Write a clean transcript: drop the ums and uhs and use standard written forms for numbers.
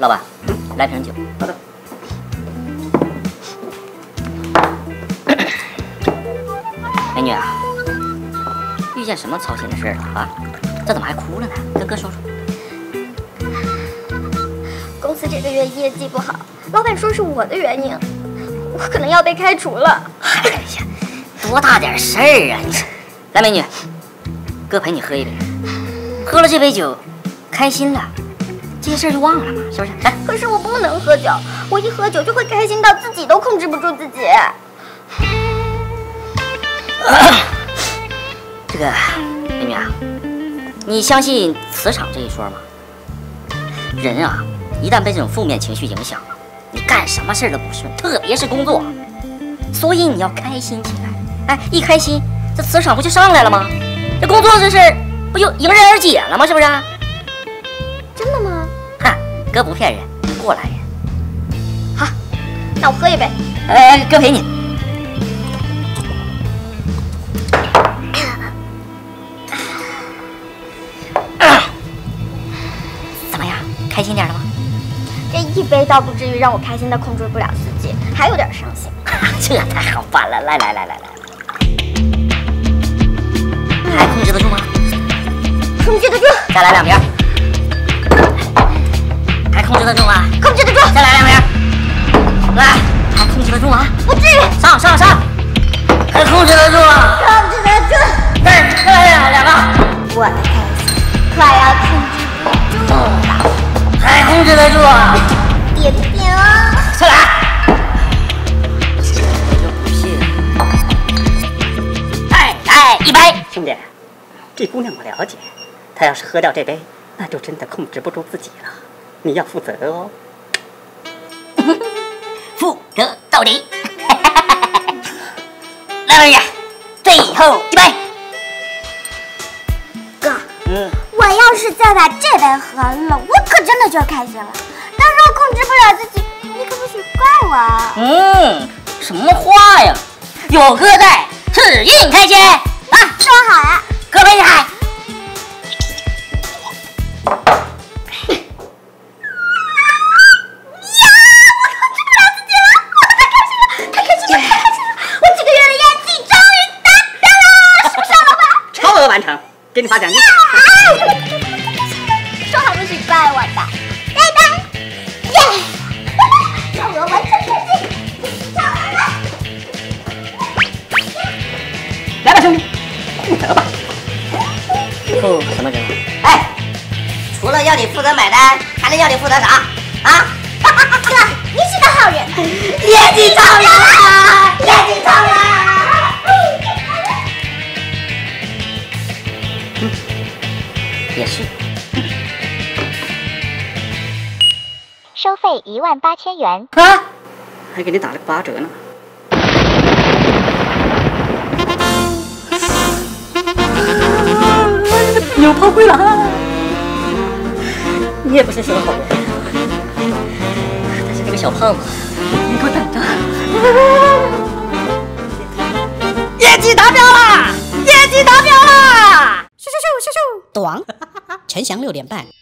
老板，来瓶酒。 好的。 美女啊，遇见什么操心的事了啊？这怎么还哭了呢？跟哥说说。 公司这个月业绩不好，老板说是我的原因，我可能要被开除了。 哎呀，多大点事儿啊！你来，美女，哥陪你喝一杯。喝了这杯酒，开心了，这些事儿就忘了嘛，是不是？来。 可是我不能喝酒，我一喝酒就会开心到自己都控制不住自己。 这个美女啊，你相信磁场这一说吗？人啊，一旦被这种负面情绪影响了，你干什么事儿都不顺，特别是工作。所以你要开心起来，哎，一开心，这磁场不就上来了吗？这工作这事儿不就迎刃而解了吗？是不是？ 真的吗？ 哈，哥不骗人，过来人。 好，那我喝一杯。 哥陪你。怎么样，开心点了吗？ 这一杯倒不至于让我开心的控制不了自己，还有点伤心。 这太好办了，来，还控制得住吗？ 控制得住。 再来2瓶。还控制得住吗？ 控制得住。 再来2瓶。来，还控制得住吗？ 不至于。 上，还控制得住吗？ 控制得住。 再来2个。 我的开心快要控制不住了。 还控制得住啊？ 点点。 再来。就不信。来一杯。 兄弟，这姑娘我了解，她要是喝掉这杯，那就真的控制不住自己了。你要负责哦。 负责到底。来，美女，最后一杯。 哥，我要是再把这杯喝了，我可真的就开心了。但是我控制不了自己，你可不许怪我啊。 什么话呀？有哥在，使劲开心啊！ 说好呀。 哥陪你嗨。 完成，给你发奖金。 说好不许怪我的，拜拜。耶！让我完成成绩，上来了。 来吧，兄弟，负责吧。 负什么责？哎，除了要你负责买单，还能要你负责啥？啊？ 哥，你是个好人， 业绩超人啊！业绩超人！也是。 收费18000元啊，还给你打了个8折呢。有炮灰了啊！ 你也不是什么好人，但是这个小胖子，你给我等着！业绩达标啦！业绩达标啦！ 短，陈翔6点半。